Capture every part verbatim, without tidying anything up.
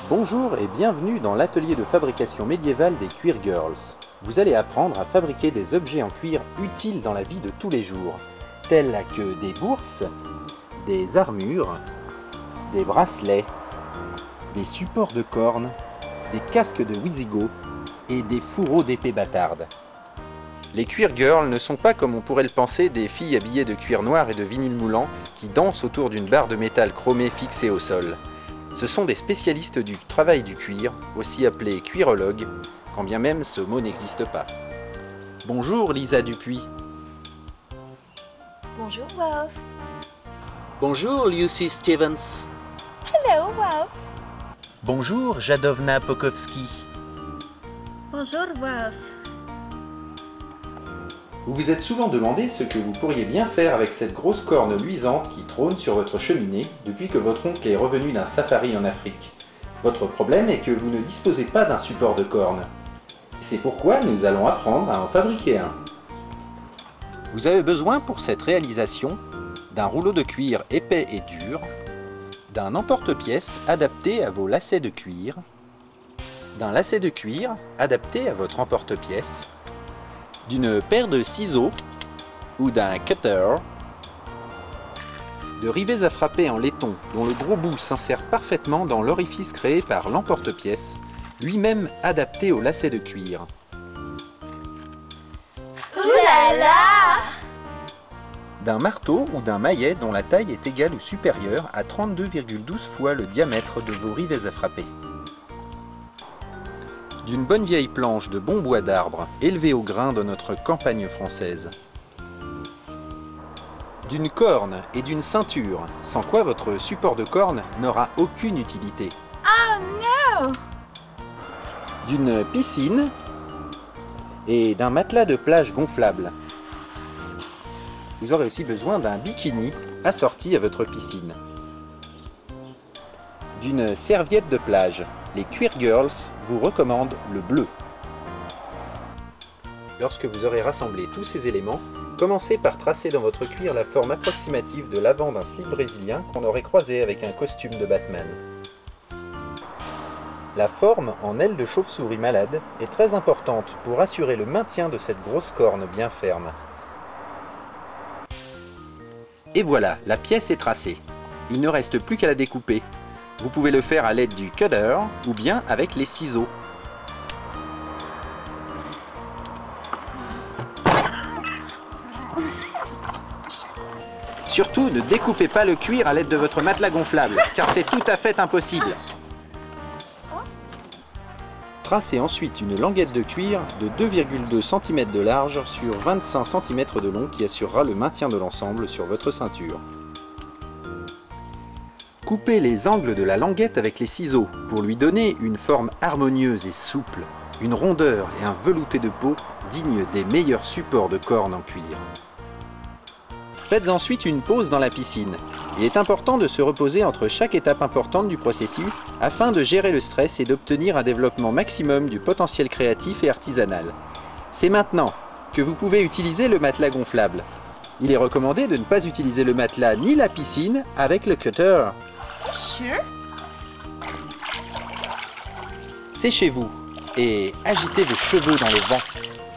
Bonjour et bienvenue dans l'atelier de fabrication médiévale des Cuir Girls. Vous allez apprendre à fabriquer des objets en cuir utiles dans la vie de tous les jours, tels que des bourses, des armures, des bracelets, des supports de cornes, des casques de Wisigoth et des fourreaux d'épée bâtarde. Les Cuir Girls ne sont pas, comme on pourrait le penser, des filles habillées de cuir noir et de vinyle moulant qui dansent autour d'une barre de métal chromée fixée au sol. Ce sont des spécialistes du travail du cuir, aussi appelés cuirologues, quand bien même ce mot n'existe pas. Bonjour Lisa Dupuis. Bonjour Wolf. Bonjour Lucy Stevens. Hello Wolf. Bonjour Jadowna Pokowski. Bonjour Wolf. Vous vous êtes souvent demandé ce que vous pourriez bien faire avec cette grosse corne luisante qui trône sur votre cheminée depuis que votre oncle est revenu d'un safari en Afrique. Votre problème est que vous ne disposez pas d'un support de corne. C'est pourquoi nous allons apprendre à en fabriquer un. Vous avez besoin pour cette réalisation d'un rouleau de cuir épais et dur, d'un emporte-pièce adapté à vos lacets de cuir, d'un lacet de cuir adapté à votre emporte-pièce, d'une paire de ciseaux ou d'un cutter, de rivets à frapper en laiton dont le gros bout s'insère parfaitement dans l'orifice créé par l'emporte-pièce, lui-même adapté au lacet de cuir. Ouh là là! D'un marteau ou d'un maillet dont la taille est égale ou supérieure à trente-deux virgule douze fois le diamètre de vos rivets à frapper. D'une bonne vieille planche de bon bois d'arbre élevée au grain de notre campagne française. D'une corne et d'une ceinture, sans quoi votre support de corne n'aura aucune utilité. Oh no! D'une piscine et d'un matelas de plage gonflable. Vous aurez aussi besoin d'un bikini assorti à votre piscine. D'une serviette de plage. Les Cuir Girls vous recommandent le bleu. Lorsque vous aurez rassemblé tous ces éléments, commencez par tracer dans votre cuir la forme approximative de l'avant d'un slip brésilien qu'on aurait croisé avec un costume de Batman. La forme en aile de chauve-souris malade est très importante pour assurer le maintien de cette grosse corne bien ferme. Et voilà, la pièce est tracée. Il ne reste plus qu'à la découper. Vous pouvez le faire à l'aide du cutter ou bien avec les ciseaux. Surtout, ne découpez pas le cuir à l'aide de votre matelas gonflable, car c'est tout à fait impossible. Tracez ensuite une languette de cuir de deux virgule deux centimètres de large sur vingt-cinq centimètres de long qui assurera le maintien de l'ensemble sur votre ceinture. Coupez les angles de la languette avec les ciseaux pour lui donner une forme harmonieuse et souple, une rondeur et un velouté de peau dignes des meilleurs supports de corne en cuir. Faites ensuite une pause dans la piscine. Il est important de se reposer entre chaque étape importante du processus afin de gérer le stress et d'obtenir un développement maximum du potentiel créatif et artisanal. C'est maintenant que vous pouvez utiliser le matelas gonflable. Il est recommandé de ne pas utiliser le matelas ni la piscine avec le cutter. Sure. Séchez-vous et agitez vos cheveux dans le vent.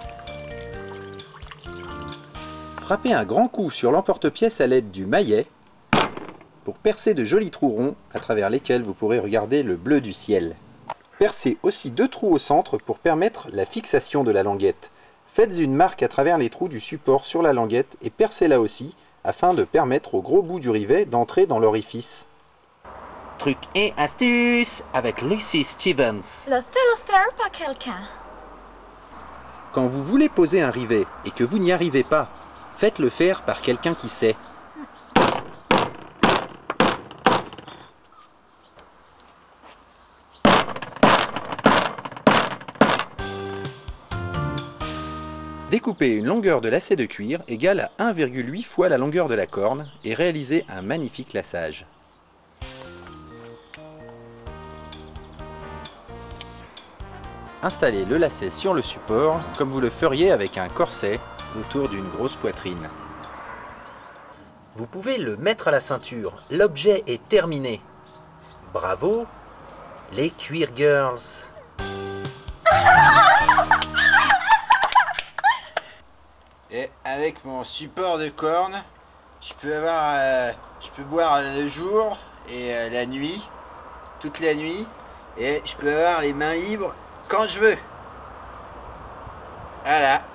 Frappez un grand coup sur l'emporte-pièce à l'aide du maillet pour percer de jolis trous ronds à travers lesquels vous pourrez regarder le bleu du ciel. Percez aussi deux trous au centre pour permettre la fixation de la languette. Faites une marque à travers les trous du support sur la languette et percez-la aussi afin de permettre au gros bout du rivet d'entrer dans l'orifice. Truc et astuce avec Lucy Stevens. Le fais-le faire par quelqu'un. Quand vous voulez poser un rivet et que vous n'y arrivez pas, faites-le faire par quelqu'un qui sait. Découpez une longueur de lacet de cuir égale à un virgule huit fois la longueur de la corne et réalisez un magnifique laçage. Installez le lacet sur le support comme vous le feriez avec un corset autour d'une grosse poitrine. Vous pouvez le mettre à la ceinture, l'objet est terminé. Bravo, Les Cuir Girls. Et avec mon support de corne, je peux avoir, euh, je peux boire le jour et euh, la nuit, toute la nuit, et je peux avoir les mains libres quand je veux. Voilà.